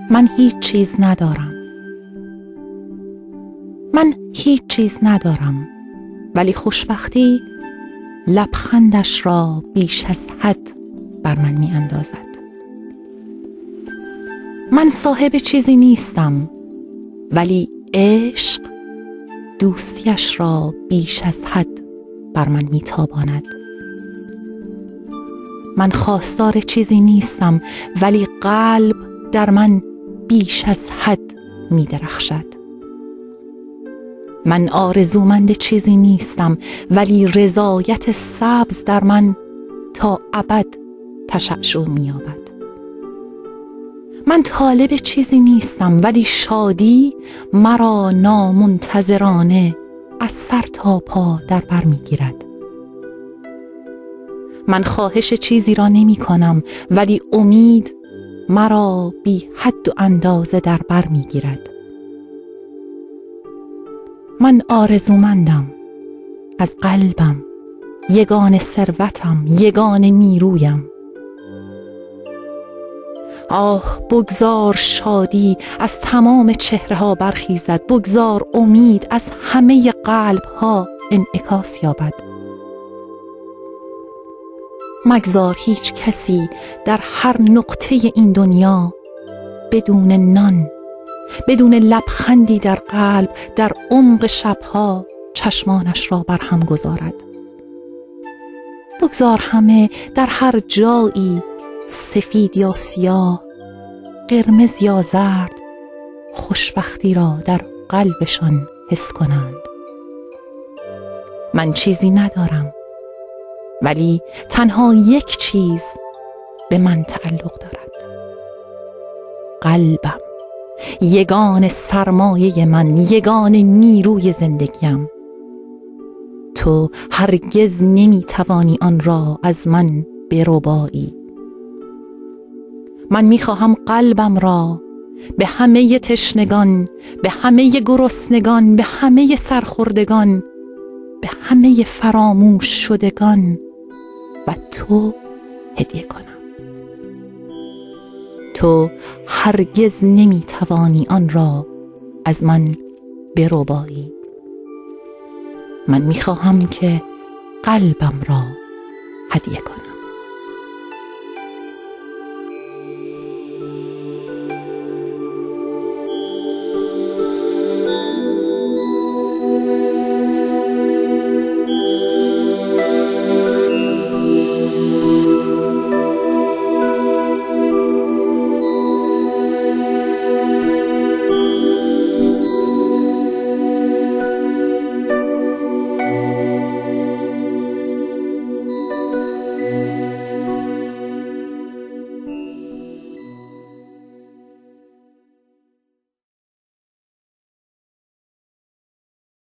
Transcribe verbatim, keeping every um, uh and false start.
من هیچ چیز ندارم. من هیچ چیز ندارم، ولی خوشبختی لبخندش را بیش از حد بر من می اندازد. من صاحب چیزی نیستم، ولی عشق دوستیش را بیش از حد بر من می تاباند. من خواستار چیزی نیستم، ولی قلب در من بیش از حد می درخشد. من آرزومند چیزی نیستم، ولی رضایت سبز در من تا ابد تشعشع می یابد. من طالب چیزی نیستم، ولی شادی مرا نامنتظرانه از سر تا پا در بر می گیرد. من خواهش چیزی را نمی کنم، ولی امید مرا بی حد و اندازه در بر می گیرد. من آرزومندم، از قلبم، یگان ثروتم، یگان نیرویم. آه بگذار شادی از تمام چهره ها برخیزد، بگذار امید از همه قلب ها انعکاس یابد. مگذار هیچ کسی در هر نقطه این دنیا بدون نان، بدون لبخندی در قلب، در عمق شبها چشمانش را بر هم گذارد. بگذار همه در هر جایی سفید یا سیاه، قرمز یا زرد، خوشبختی را در قلبشان حس کنند. من چیزی ندارم، ولی تنها یک چیز به من تعلق دارد: قلبم، یگان سرمایه من، یگان نیروی زندگیم. تو هرگز نمی توانی آن را از من بربایی. من می خواهم قلبم را به همه تشنگان، به همه گرسنگان، به همه سرخوردگان، به همه فراموش شدگان و تو هدیه کنم. تو هرگز نمی توانی آن را از من بربایی. من می خواهم که قلبم را هدیه کنم.